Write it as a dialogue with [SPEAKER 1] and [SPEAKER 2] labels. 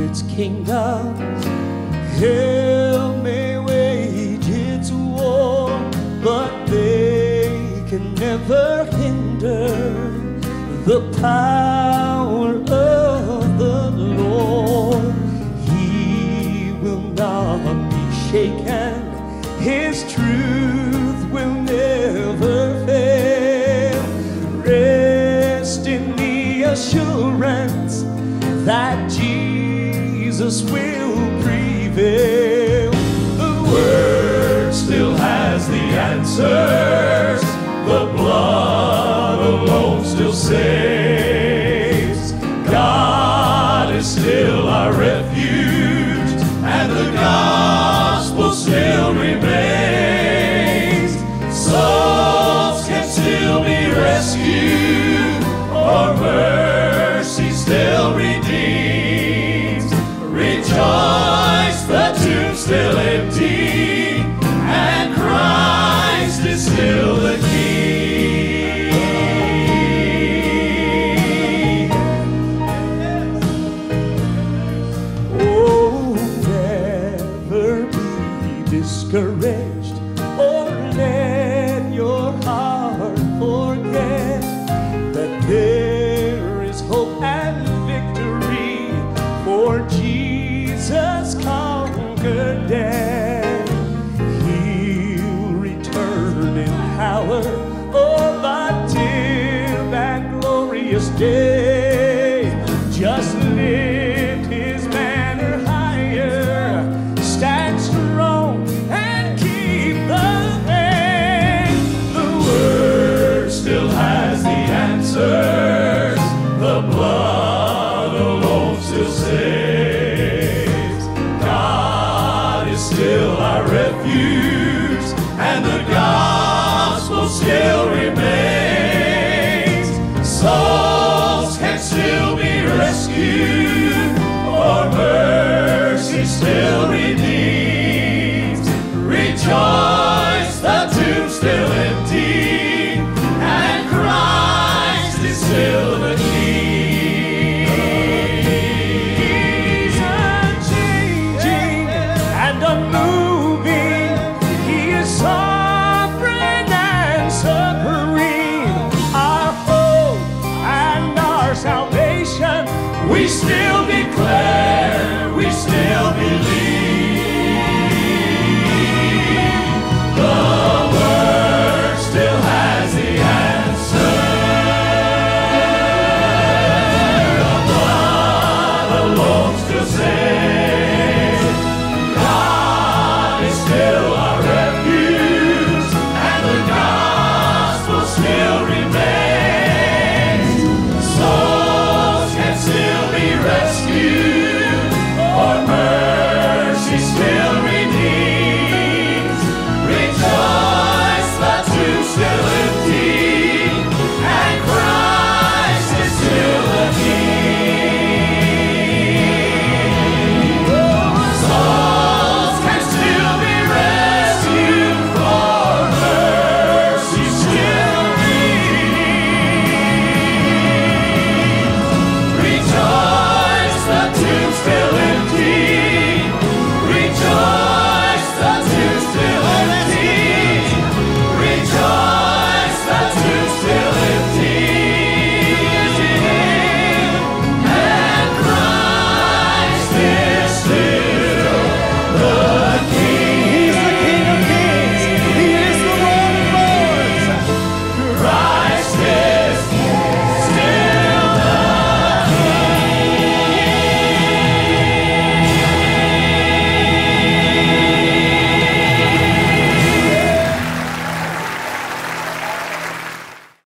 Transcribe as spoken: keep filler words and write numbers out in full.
[SPEAKER 1] its kingdom. Hell may wage its war, but they can never hinder the power of the Lord. He will not be shaken, His truth will never fail. Rest in the assurance that Jesus will prevail. The Word still has the answers. The blood alone still saves. God is still our refuge, and the gospel still remains. Souls can still be rescued, or mercy still redeems. Rejoice, the tomb still empty, and Christ is still the King. Oh, never be discouraged, or let your heart forget that there is hope and victory, for Jesus conquered death. He'll return in power, oh, the dim and glorious day. Just lift His banner higher, stand strong and keep the faith. The Word still has the answers. The blood alone still saves. God is still our refuge, and the God